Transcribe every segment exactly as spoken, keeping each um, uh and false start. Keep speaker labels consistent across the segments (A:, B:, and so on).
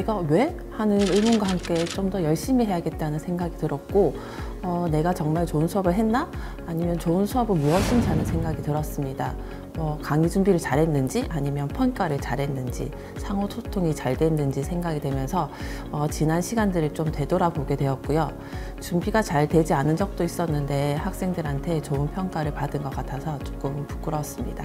A: 내가 왜? 하는 의문과 함께 좀 더 열심히 해야겠다는 생각이 들었고 어, 내가 정말 좋은 수업을 했나? 아니면 좋은 수업은 무엇인지 하는 생각이 들었습니다. 뭐 강의 준비를 잘했는지 아니면 평가를 잘했는지 상호 소통이 잘 됐는지 생각이 되면서 어, 지난 시간들을 좀 되돌아보게 되었고요. 준비가 잘 되지 않은 적도 있었는데 학생들한테 좋은 평가를 받은 것 같아서 조금 부끄러웠습니다.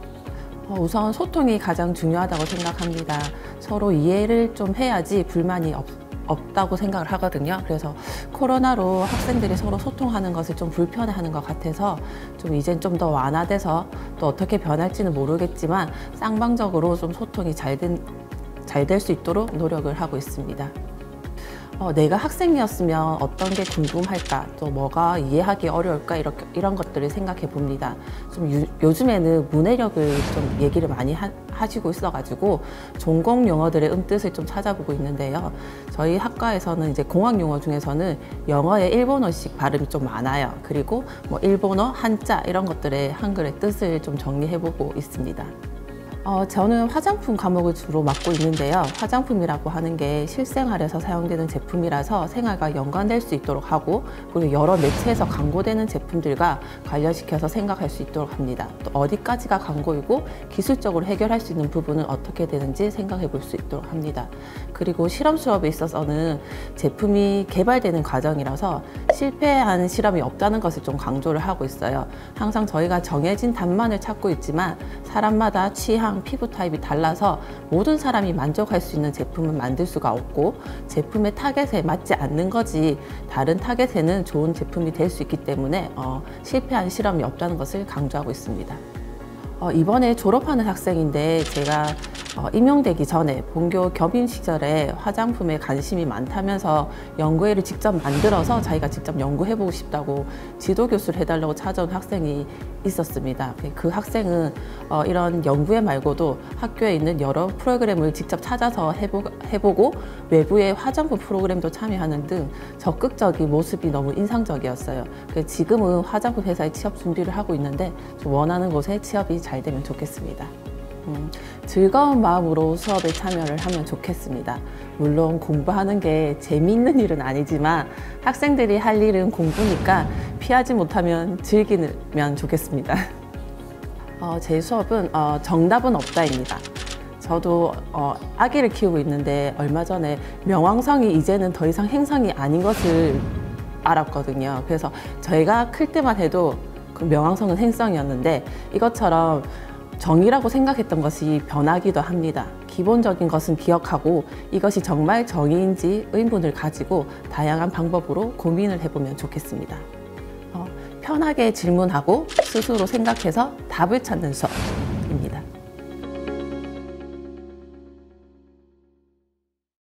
A: 어, 우선 소통이 가장 중요하다고 생각합니다. 서로 이해를 좀 해야지 불만이 없, 없다고 생각을 하거든요. 그래서 코로나로 학생들이 서로 소통하는 것을 좀 불편해하는 것 같아서 좀 이젠 좀 더 완화돼서 또 어떻게 변할지는 모르겠지만 쌍방적으로 좀 소통이 잘 된, 잘 될 수 있도록 노력을 하고 있습니다. 어, 내가 학생이었으면 어떤 게 궁금할까, 또 뭐가 이해하기 어려울까, 이렇게, 이런 것들을 생각해 봅니다. 좀 유, 요즘에는 문해력을 좀 얘기를 많이 하, 하시고 있어가지고 전공 용어들의 음뜻을 좀 찾아보고 있는데요. 저희 학과에서는 이제 공학 용어 중에서는 영어의 일본어식 발음이 좀 많아요. 그리고 뭐 일본어, 한자 이런 것들의 한글의 뜻을 좀 정리해보고 있습니다. 어, 저는 화장품 과목을 주로 맡고 있는데요. 화장품이라고 하는 게 실생활에서 사용되는 제품이라서 생활과 연관될 수 있도록 하고, 그리고 여러 매체에서 광고되는 제품들과 관련시켜서 생각할 수 있도록 합니다. 또 어디까지가 광고이고 기술적으로 해결할 수 있는 부분은 어떻게 되는지 생각해 볼 수 있도록 합니다. 그리고 실험 수업에 있어서는 제품이 개발되는 과정이라서 실패하는 실험이 없다는 것을 좀 강조를 하고 있어요. 항상 저희가 정해진 답만을 찾고 있지만 사람마다 취향, 피부 타입이 달라서 모든 사람이 만족할 수 있는 제품을 만들 수가 없고 제품의 타겟에 맞지 않는 거지 다른 타겟에는 좋은 제품이 될 수 있기 때문에 어, 실패한 실험이 없다는 것을 강조하고 있습니다. 어, 이번에 졸업하는 학생인데 제가 어, 임용되기 전에 본교 겸임 시절에 화장품에 관심이 많다면서 연구회를 직접 만들어서 자기가 직접 연구해보고 싶다고 지도교수를 해달라고 찾아온 학생이 있었습니다. 그 학생은 어, 이런 연구회 말고도 학교에 있는 여러 프로그램을 직접 찾아서 해보, 해보고 외부의 화장품 프로그램도 참여하는 등 적극적인 모습이 너무 인상적이었어요. 지금은 화장품 회사에 취업 준비를 하고 있는데 좀 원하는 곳에 취업이 잘 되면 좋겠습니다. 음, 즐거운 마음으로 수업에 참여를 하면 좋겠습니다. 물론 공부하는 게 재미있는 일은 아니지만 학생들이 할 일은 공부니까 피하지 못하면 즐기면 좋겠습니다. 어, 제 수업은 어, 정답은 없다입니다. 저도 어, 아기를 키우고 있는데 얼마 전에 명왕성이 이제는 더 이상 행성이 아닌 것을 알았거든요. 그래서 저희가 클 때만 해도 그 명왕성은 행성이었는데 이것처럼 정의라고 생각했던 것이 변하기도 합니다. 기본적인 것은 기억하고 이것이 정말 정의인지 의문을 가지고 다양한 방법으로 고민을 해보면 좋겠습니다. 어, 편하게 질문하고 스스로 생각해서 답을 찾는 수업.